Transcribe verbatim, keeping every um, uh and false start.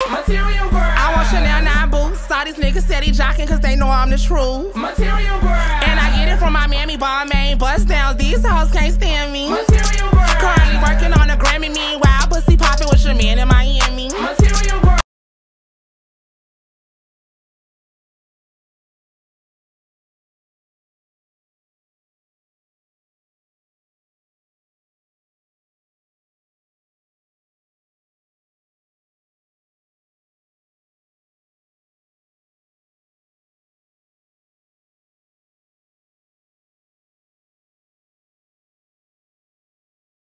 Material girl. I want Chanel nine boots. All these niggas steady jocking cause they know I'm the truth. Material girl. And I get it from my mammy, Balmain, bust downs. These hoes can't stand me. Material